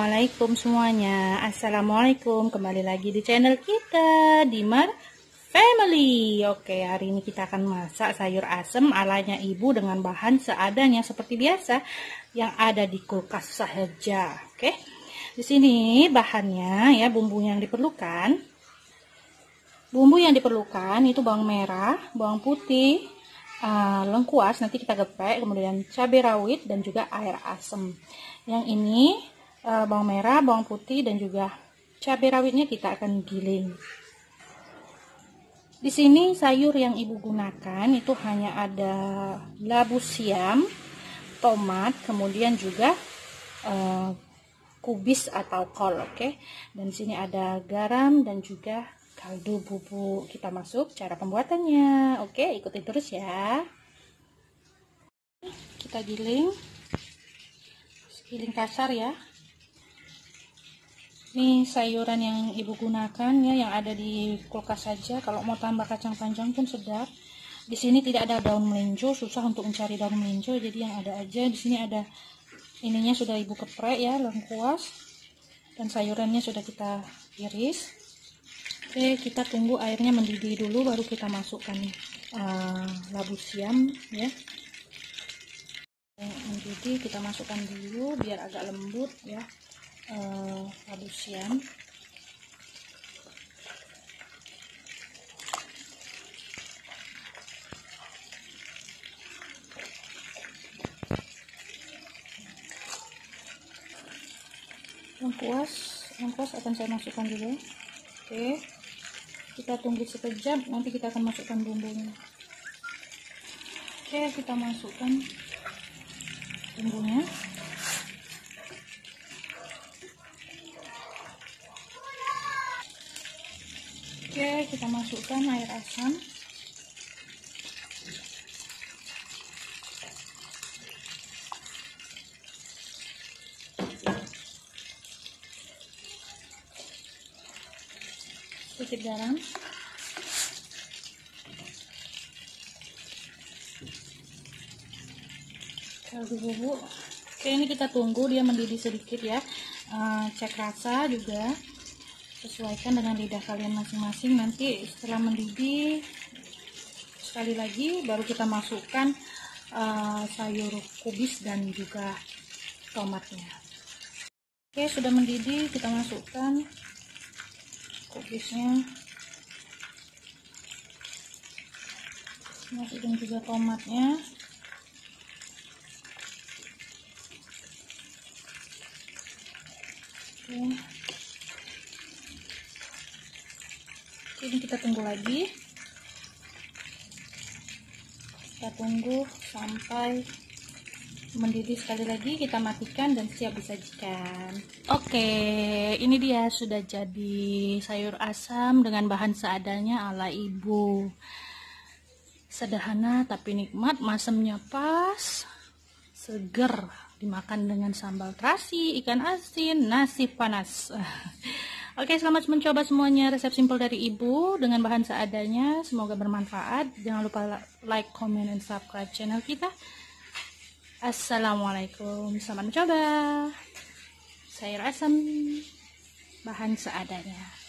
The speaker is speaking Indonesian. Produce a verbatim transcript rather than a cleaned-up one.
Assalamualaikum semuanya. Assalamualaikum, kembali lagi di channel kita Dimar Family. Oke, hari ini kita akan masak sayur asem alanya ibu dengan bahan seadanya seperti biasa yang ada di kulkas saja. Oke, di sini bahannya ya, bumbu yang diperlukan. Bumbu yang diperlukan itu bawang merah, bawang putih, uh, lengkuas nanti kita geprek, kemudian cabai rawit dan juga air asem. Yang ini uh, bawang merah, bawang putih dan juga cabai rawitnya kita akan giling. Di sini sayur yang ibu gunakan itu hanya ada labu siam, tomat, kemudian juga uh, kubis atau kol, oke. Okay? Dan di sini ada garam dan juga kaldu bubuk. Kita masuk cara pembuatannya. Oke, okay, ikuti terus ya. Kita giling. Giling kasar ya. Ini sayuran yang ibu gunakan ya, yang ada di kulkas saja. Kalau mau tambah kacang panjang pun sedap. Di sini tidak ada daun melinjo, susah untuk mencari daun melinjo, jadi yang ada aja. Di sini ada ininya sudah ibu geprek ya, lengkuas, dan sayurannya sudah kita iris. Oke, kita tunggu airnya mendidih dulu, baru kita masukkan uh, labu siam ya. Mendidih kita masukkan dulu biar agak lembut ya, uh, labu siam. Lengkuas, lengkuas akan saya masukkan dulu. Oke, kita tunggu sekejap, nanti kita akan masukkan bumbunya. Oke, kita masukkan bumbunya. Oke, kita masukkan air asam. Sedikit garam. Kaldu bubuk. Oke, ini kita tunggu dia mendidih sedikit ya. Uh, cek rasa juga, sesuaikan dengan lidah kalian masing-masing. Nanti setelah mendidih sekali lagi baru kita masukkan uh, sayur kubis dan juga tomatnya. Oke, sudah mendidih, kita masukkan kubisnya, masukin juga tomatnya. Oke. Ini kita tunggu lagi, kita tunggu sampai mendidih sekali lagi, kita matikan dan siap disajikan. Oke, ini dia sudah jadi sayur asam dengan bahan seadanya ala ibu. Sederhana tapi nikmat, masemnya pas, seger, dimakan dengan sambal terasi, ikan asin, nasi panas. Oke, selamat mencoba semuanya resep simpel dari ibu dengan bahan seadanya. Semoga bermanfaat. Jangan lupa like, comment, dan subscribe channel kita. Assalamualaikum, selamat mencoba sayur asam bahan seadanya.